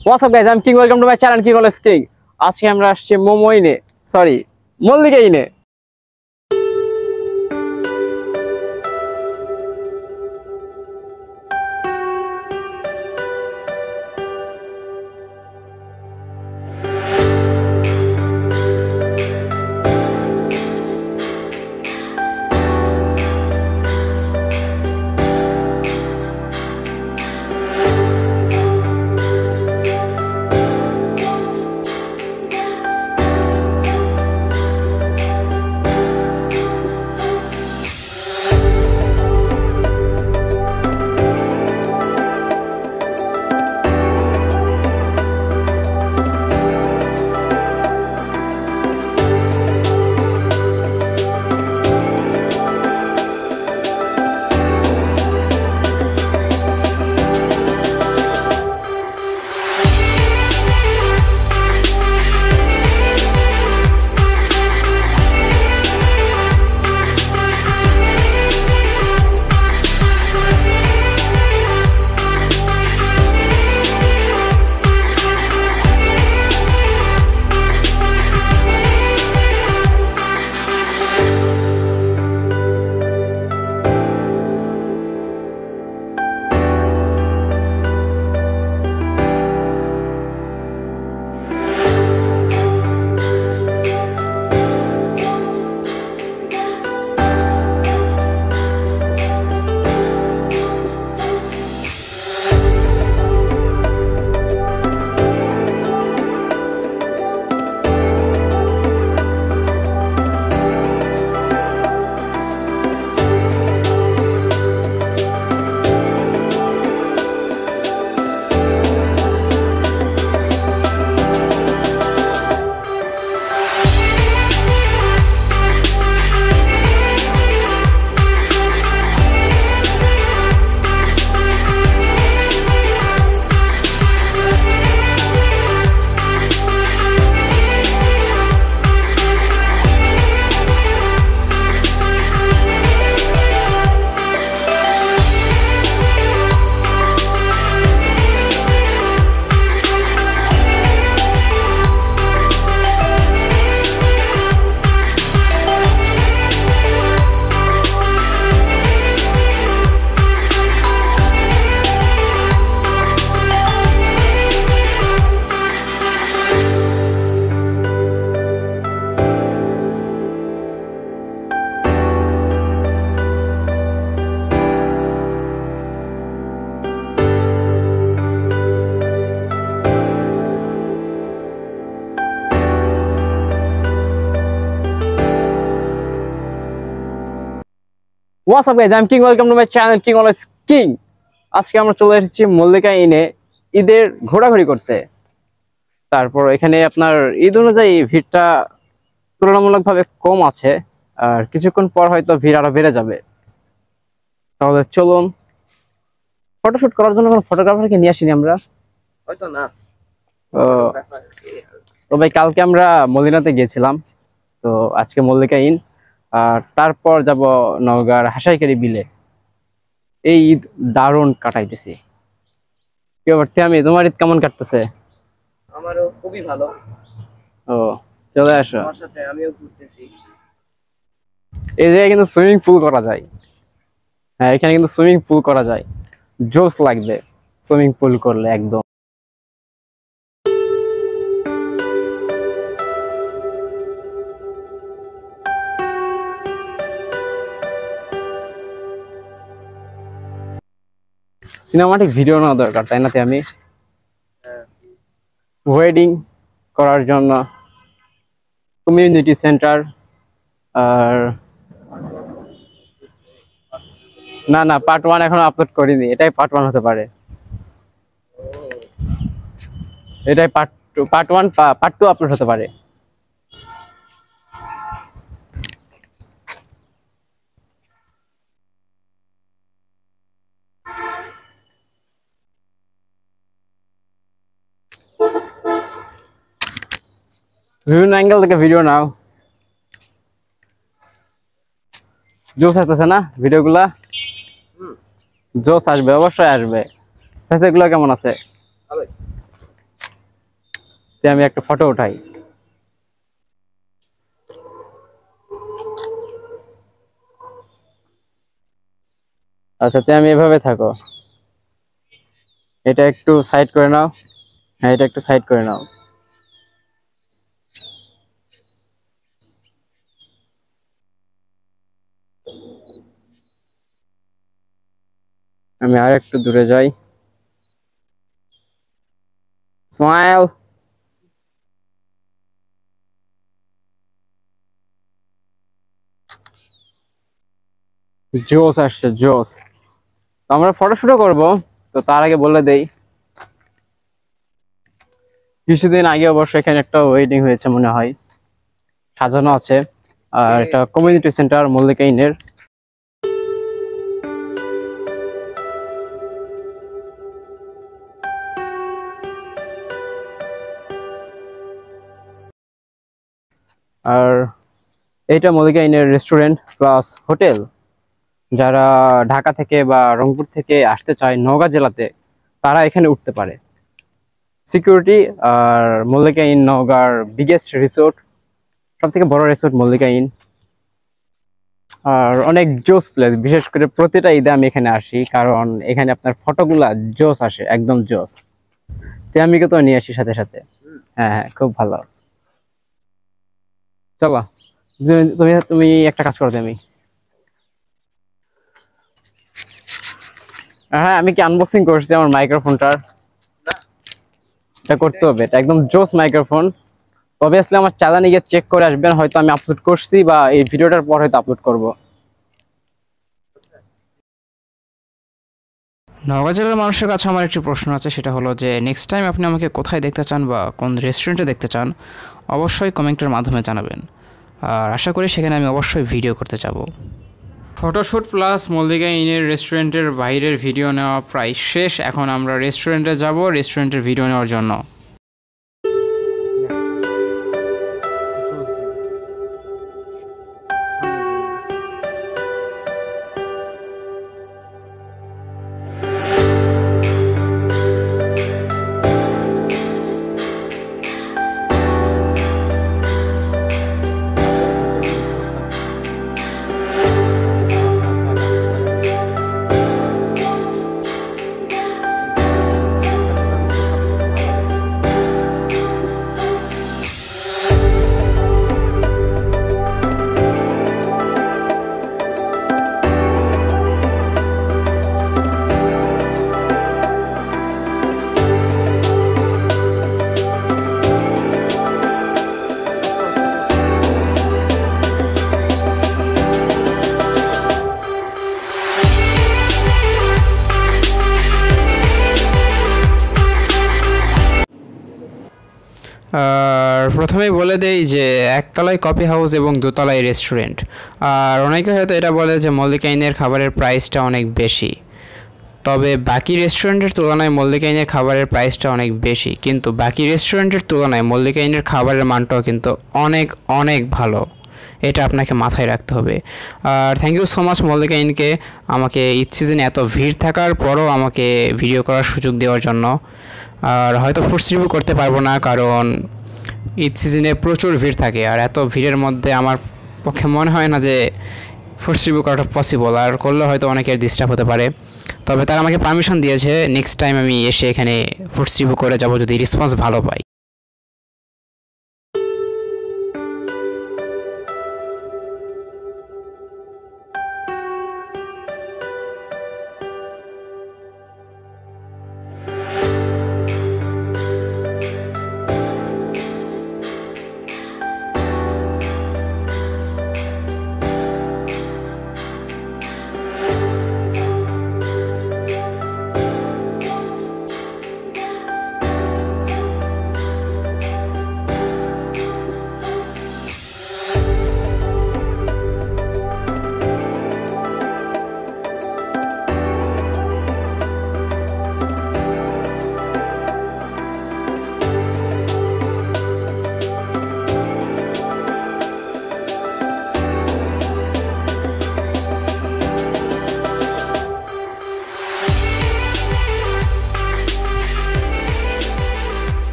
What's up guys, I'm King. Welcome to my channel King Always King. আজকে আমরা আসছি মোমো ইনে, সরি মল্লিকা ইনে। What's up guys, I'm King. Welcome to my channel King Always King. আজকে আমরা চলে এসেছি মল্লিকা ইনে ঈদের ঘোরাঘুরি করতে। তারপর এখানে আপনার ঈদ অনুযায়ী ভিড়টা তুলনামূলকভাবে কম আছে, আর কিছুক্ষণ পর হয়তো ভিড় আরো বেড়ে যাবে। তাহলে চলুন, ফটোশুট করার জন্য কোনো ফটোগ্রাফারকে নিয়ে আসিনি আমরা, হয়তো না। তো ভাই কালকে আমরা মদিনাতে গিয়েছিলাম, তো আজকে মল্লিকা ইন, আর তারপর যাব নওগাঁর হাসাইকারি বিলে। এই ঈদ দারুণ কাটাইতেছি। আমি তোমার ঈদ কেমন কাটতেছে? আমারও খুবই ভালো। ও চলে আসো, আমার সাথে আমিও ঘুরতেছি। এই জায়গায় কিন্তু সুইমিং পুল করা যায়। হ্যাঁ, এখানে কিন্তু সুইমিং পুল করা যায়, জোস লাগবে সুইমিং পুল করলে একদম। সিনেমাটিক ভিডিও নেওয়া দরকার, তাই না? আমি ওয়েডিং করার জন্য কমিউনিটি সেন্টার, আর না পার্ট 1 এখনো আপলোড করিনি, এটাই পার্ট 1 হতে পারে। এটাই পার্ট 1 পার্ট 2 আপলোড হতে পারে। বিভিন্ন অ্যাঙ্গেল থেকে ভিডিও নাও, জোস আসতেছে না ভিডিওগুলা? জোস আসবে, অবশ্যই আসবে। এগুলো কেমন আছে? তে আমি একটা ফটো উঠাই। আচ্ছা, তে আমি এভাবে থাকো, এটা একটু সাইড করে নাও। হ্যাঁ, এটা একটু সাইড করে নাও। আমি আর একটু দূরে যাই। স্মাইল। জোস আসছে, জোস। তো আমরা ফটোশুটও করবো, তো তার আগে বলে দেই, কিছুদিন আগে অবশ্য এখানে একটা ওয়েডিং হয়েছে মনে হয়, সাজানো আছে। আর এটা কমিউনিটি সেন্টার মল্লিকা ইনের। আর এইটা মল্লিকা ইনের রেস্টুরেন্ট প্লাস হোটেল। যারা ঢাকা থেকে বা রংপুর থেকে আসতে চায় নওগাঁ জেলাতে, তারা এখানে উঠতে পারে। সিকিউরিটি আর মল্লিকা ইন নওগাঁর বিগেস্ট রিসোর্ট, সব থেকে বড় রিসোর্ট মল্লিকা ইন। আর অনেক জোস প্লেস, বিশেষ করে প্রতিটা ঈদে আমি এখানে আসি, কারণ এখানে আপনার ফটোগুলা জোস আসে, একদম জোস। তো আমি তো নিয়ে আসি সাথে সাথে। হ্যাঁ হ্যাঁ, খুব ভালো। চলো, তুমি তুমি একটা কাজ করো তুমি। হ্যাঁ, আমি কি আনবক্সিং করছি আমার মাইক্রোফোনটার? এটা করতে হবে, এটা একদম জোস মাইক্রোফোন। অবভিয়াসলি আমার চ্যানেলে গিয়ে চেক করে আসবেন, হয়তো আমি আপলোড করছি বা এই ভিডিওটার পর হয়তো আপলোড করব। নওগাঁ জেলার মানুষের কাছে আমার একটি প্রশ্ন আছে, সেটা হলো যে নেক্সট টাইম আপনি আমাকে কোথায় দেখতে চান বা কোন রেস্টুরেন্টে দেখতে চান, অবশ্যই কমেন্টের মাধ্যমে জানাবেন। আর আশা করি সেখানে আমি অবশ্যই ভিডিও করতে যাব। ফটোশ্যুট প্লাস মল্লিকা ইনের রেস্টুরেন্টের বাইরের ভিডিও নেওয়া প্রায় শেষ। এখন আমরা রেস্টুরেন্টে যাব রেস্টুরেন্টের ভিডিও নেওয়ার জন্য। আর প্রথমেই বলে দেই যে একতলায় কফি হাউস এবং দোতলায় রেস্টুরেন্ট। আর অনেকে হয়তো এটা বলে যে মল্লিকা ইনের খাবারের প্রাইসটা অনেক বেশি, তবে বাকি রেস্টুরেন্টের তুলনায় মল্লিকা ইনের খাবারের প্রাইসটা অনেক বেশি, কিন্তু বাকি রেস্টুরেন্টের তুলনায় মল্লিকা ইনের খাবারের মানটাও কিন্তু অনেক অনেক ভালো। এটা আপনাকে মাথায় রাখতে হবে। আর thank you so much Mallika ইনকে, আমাকে ঈদ সিজনে এত ভিড় থাকার পরও আমাকে ভিডিও করার সুযোগ দেওয়ার জন্য। আর হয়তো ফুড রিভিউ করতে পারবো না, কারণ ঈদ সিজনে প্রচুর ভিড় থাকে, আর এত ভিড়ের মধ্যে আমার পক্ষে মনে হয় না যে ফুড রিভিউ করাটা পসিবল, আর করলে হয়তো অনেকের ডিস্টার্ব হতে পারে। তবে তারা আমাকে পারমিশন দিয়েছে, নেক্সট টাইম আমি এসে এখানে ফুড রিভিউ করে যাব যদি রেসপন্স ভালো পাই।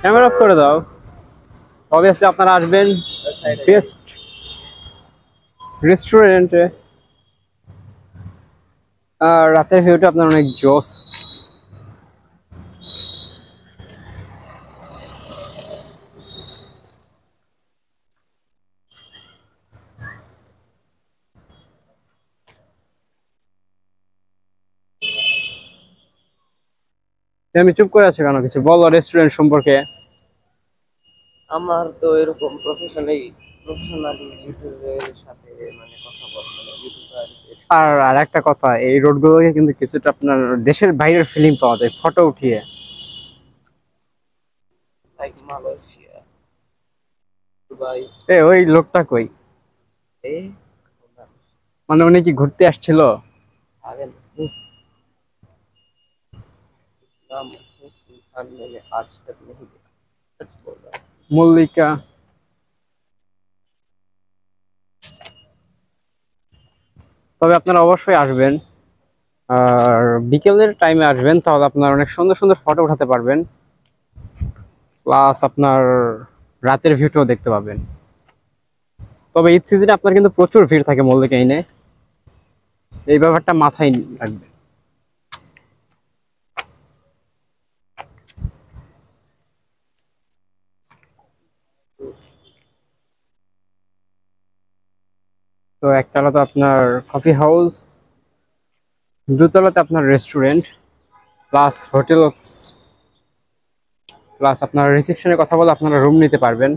ক্যামেরা অফ করে দাও। অবভিয়াসলি আপনারা আসবেন বেস্ট রেস্টুরেন্টে, আর রাতের ভিউটা আপনার অনেক জোস। আমি চুপ করে আছি কেন, কিছু বলো রেস্টুরেন্ট সম্পর্কে। আমার তো এরকম প্রফেশনালি ইউটিউবের সাথে মানে কথা বল মানে ইউটিউবার আর আর একটা কথা, এই রোডগুলোকে কিন্তু কিছুটা আপনার দেশের বাইরের ফিলিং পাওয়া যায় ফটো উঠিয়ে। লাইক মালয়েশিয়া, দুবাই, ওই লোকটা কই? এই মানে উনি কি ঘুরতে আসছিল? आगे नाम उस इंसान मैंने आज तक नहीं देखा, सच बोल रहा हूँ। মল্লিকা। তবে আপনারা অবশ্যই আসবেন, আর বিকেলের টাইমে আসবেন, তাহলে আপনার অনেক সুন্দর সুন্দর ফটো উঠাতে পারবেন, প্লাস আপনার রাতের ভিউটাও দেখতে পাবেন। তবে ঈদ সিজনে আপনার কিন্তু প্রচুর ভিড় থাকে মল্লিকা ইনে, এই ব্যাপারটা মাথায় রাখবেন। তো একতলাতে আপনার কফি হাউস, দোতলাতে আপনার রেস্টুরেন্ট প্লাস হোটেল, প্লাস আপনার রিসেপশনের কথা বলে আপনারা রুম নিতে পারবেন।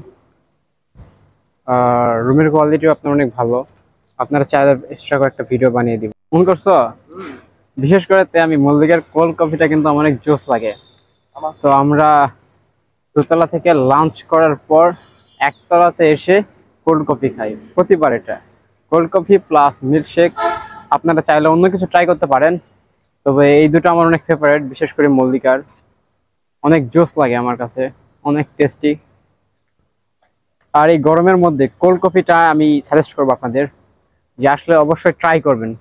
আর রুমের কোয়ালিটিও আপনার অনেক ভালো, আপনারা চাইলে এক্সট্রা করে একটা ভিডিও বানিয়ে দিব। মন করছো? বিশেষ করে আমি মল্লিকার কোল্ড কফিটা কিন্তু আমার অনেক জোস লাগে। তো আমরা দোতলা থেকে লাঞ্চ করার পর একতলাতে এসে কোল্ড কফি খাই প্রতিবার। এটা কোল্ড কফি প্লাস মিল্কশেক, আপনারা চাইলে অন্য কিছু ট্রাই করতে পারেন, তবে এই দুটো আমার অনেক ফেভারিট, বিশেষ করে মল্লিকার অনেক জোস লাগে আমার কাছে, অনেক টেস্টি। আর এই গরমের মধ্যে কোল্ড কফিটা আমি সাজেস্ট করবো আপনাদের, যে আসলে অবশ্যই ট্রাই করবেন।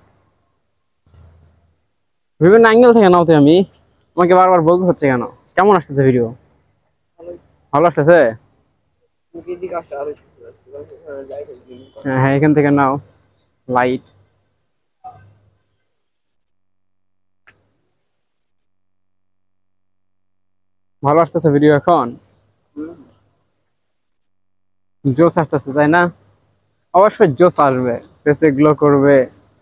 বিভিন্ন অ্যাঙ্গেল থেকে নাওতে আমি তোমাকে বারবার বলতে হচ্ছে কেন। কেমন আসতেছে ভিডিও? ভালো আসতেছে? मुझे दिखा शाहरुख लाइट হ্যাঁ হ্যাঁ, এখান থেকে নাও লাইট। ভালো আসতেছে ভিডিও এখন? জোস আসতেছে তাই না? অবশ্যই জোস আসবে, ফেসে গ্লো করবে।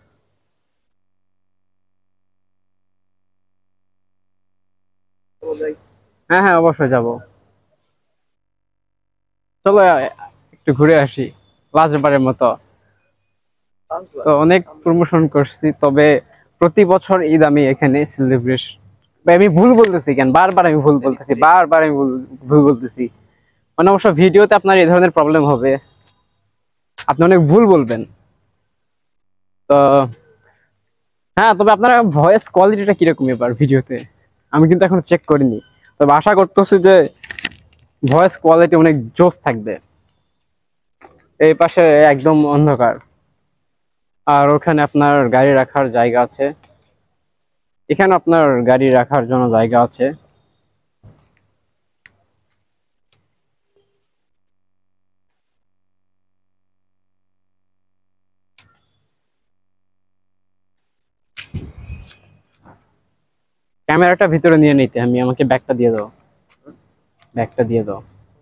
হ্যাঁ হ্যাঁ, অবশ্যই যাব। চলো একটু ঘুরে আসি লাস্টবারের মতো। তো অনেক প্রমোশন করছি, তবে প্রতি বছর ঈদ আমি এখানে সেলিব্রেশন, আমি ভুল বলতেছি কেন, বারবার আমি ভুল বলতেছি, বারবার আমি ভুল ভুল বলতেছি। মানে অবশ্য ভিডিওতে আপনার এই ধরনের প্রবলেম হবে, আপনি অনেক ভুল বলবেন। তো হ্যাঁ, তবে আপনার ভয়েস কোয়ালিটিটা কিরকম এবার ভিডিওতে আমি কিন্তু এখন চেক করিনি, তবে আশা করতেছি যে ভয়েস কোয়ালিটি অনেক জোস থাকবে। এই পাশে একদম অন্ধকার, আর ওখানে আপনার গাড়ি রাখার জায়গা আছে, এখানে আপনার গাড়ি রাখার জন্য জায়গা আছে। ক্যামেরাটা ভিতরে নিয়ে নিতে, আমাকে ব্যাগটা দিয়ে দাও, ব্যাগটা দিয়ে দাও।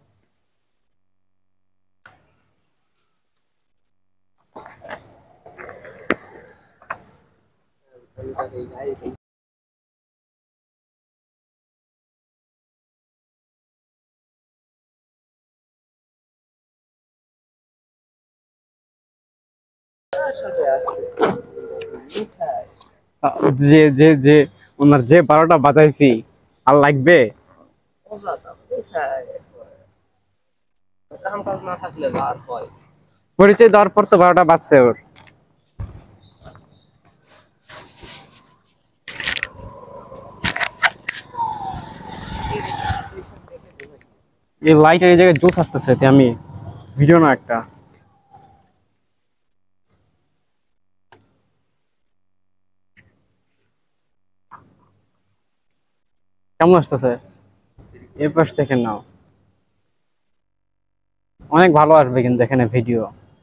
যে যে যে ওনার যে 12টা বাজাইছি, আর লাগবে? काम काज ना থাকলে বার হয়। পরিচয় দেওয়ার পর তো 12টা বাজছে ওর। এই লাইটের এই জায়গায় জোস আসতেছে, আমি ভিডিও না একটা। কেমন আসতেছে? এর পাশ থেকে নাও। অনেক ভালো আসবে কিন্তু এখানে ভিডিও।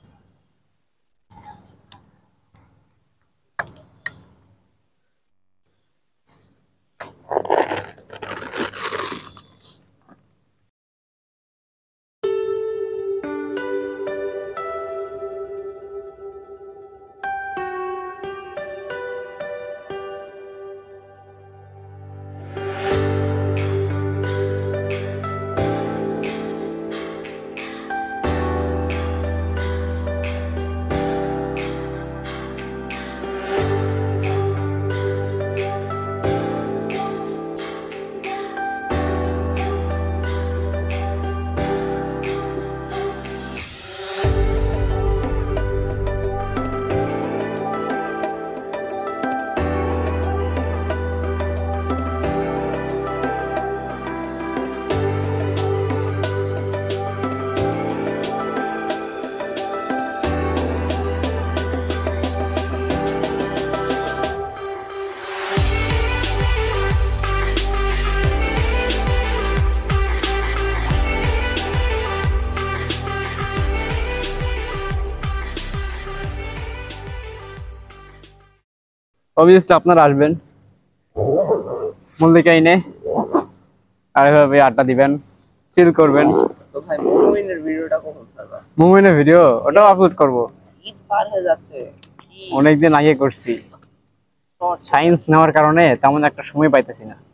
অবভিয়াসলি আপনারা আসবেন মল্লিকা ইনে, আর এভাবে আড্ডা দিবেন, চিল করবেন। তো ভাই মোমোইনের ভিডিওটা কখন ছাড়বা? মোমেনের ভিডিও ওটাও আপলোড করব। ঈদ পার হয়ে যাচ্ছে, অনেকদিন আগে করছি, সায়েন্স নেওয়ার কারণে তেমন একটা সময় পাইতেছি না,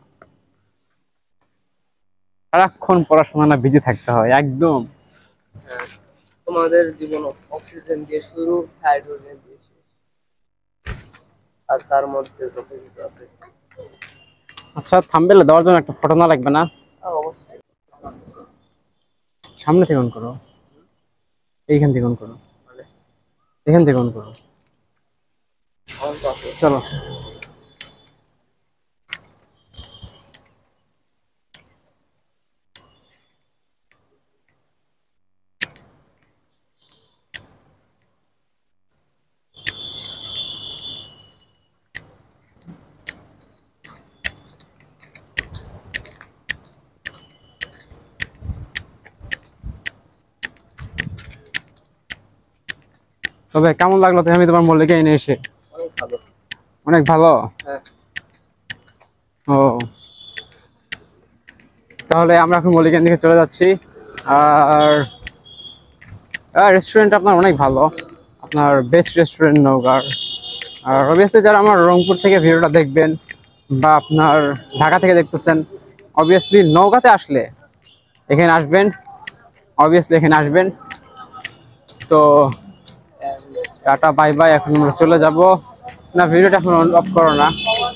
সারাক্ষণ পড়াশোনা না বিজি থাকতে হয় একদম। হ্যাঁ, তোমাদের জীবন অক্সিজেন দিয়ে শুরু, হাইড্রোজেন দিয়ে শেষ, আর তার মধ্যে যত কিছু আছে। আচ্ছা, থাম্বনেলে দেওয়ার জন্য একটা ফটো না লাগবে না? অবশ্যই। সামনে থেকে অন করো, এইখান থেকে অন করো, মানে এখান থেকে অন করো, আমার তো আছে। চলো। তবে কেমন লাগলো তুমি তোমার মল্লিকা এনে এসে? অনেক ভালো। অনেক ভালো। হ্যাঁ। ও, তাহলে আমরা এখন মল্লিকা দিকে চলে যাচ্ছি। আর রেস্টুরেন্ট আপনার অনেক ভালো, আপনার বেস্ট রেস্টুরেন্ট নওগাঁর। আর অবভিয়াসলি যারা আমার রংপুর থেকে ভিডিওটা দেখবেন বা আপনার ঢাকা থেকে দেখতেছেন, অবভিয়াসলি নওগাঁতে আসলে এখানে আসবেন, অবভিয়াসলি এখানে আসবেন। তো টাটা বাই বাই, এখন আমরা চলে যাব। না, ভিডিওটা এখন অফ করো না।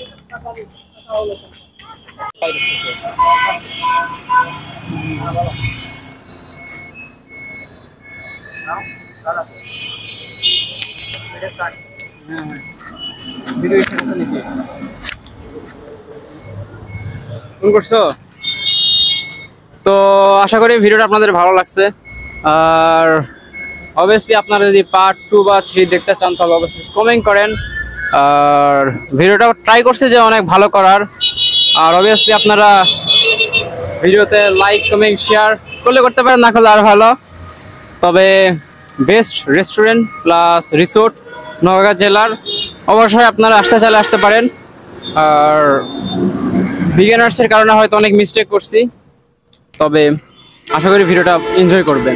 ভিডিও নাকি ফোন করছো? তো আশা করি ভিডিওটা আপনাদের ভালো লাগছে। আর অবভিয়াসলি আপনারা যদি পার্ট 2 বা 3 দেখতে চান তাহলে অবশ্যই কমেন্ট করেন। আর ভিডিওটা ট্রাই করছি যে অনেক ভালো করার। আর অবভিয়াসলি আপনারা ভিডিওতে লাইক কমেন্ট শেয়ার করলে করতে পারেন, না করলে আর ভালো। তবে best restaurant plus resort Naogaon জেলার, অবশ্যই আপনারা আসতে চাইলে আসতে পারেন। আর বিগিনার্সের কারণে হয়তো অনেক মিস্টেক করছি, তবে আশা করি ভিডিওটা এনজয় করবেন।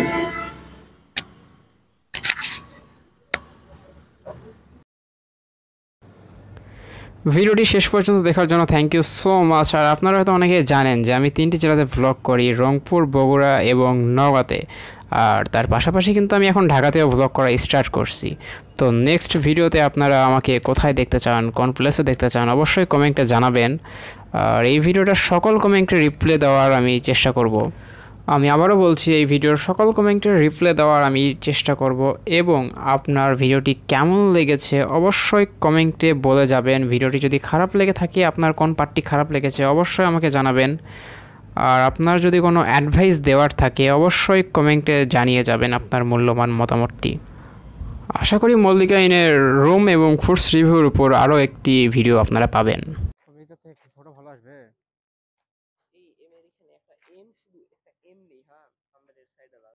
ভিডিওটি শেষ পর্যন্ত দেখার জন্য থ্যাংক ইউ সো মাচ। আর আপনারা হয়তো অনেকে জানেন যে আমি 3টি জেলাতে ভ্লগ করি, রংপুর, বগুড়া এবং নওগাঁতে। আর তার পাশাপাশি কিন্তু আমি এখন ঢাকাতেও ভ্লগ করা স্টার্ট করছি। তো নেক্সট ভিডিওতে আপনারা আমাকে কোথায় দেখতে চান, কোন প্লেসে দেখতে চান, অবশ্যই কমেন্টে জানাবেন। আর এই ভিডিওটার সকল কমেন্টে রিপ্লাই দেওয়ার আমি চেষ্টা করব। আমি আবারও বলছি, এই ভিডিওর সকল কমেন্টের রিপ্লাই দেওয়ার আমি চেষ্টা করব। এবং আপনার ভিডিওটি কেমন লেগেছে অবশ্যই কমেন্টে বলে যাবেন। ভিডিওটি যদি খারাপ লেগে থাকে, আপনার কোন পার্টটি খারাপ লেগেছে অবশ্যই আমাকে জানাবেন। আর আপনার যদি কোনো অ্যাডভাইস দেওয়ার থাকে অবশ্যই কমেন্টে জানিয়ে যাবেন আপনার মূল্যবান মতামতটি। আশা করি মল্লিকা ইনের রুম এবং ফুডস রিভিউর উপর আরও একটি ভিডিও আপনারা পাবেন। ফটো ভালো আসবে। এই এম এর এখানে একটা এম, শুধু একটা এম নেই, হ্যাঁ আমাদের সাইডে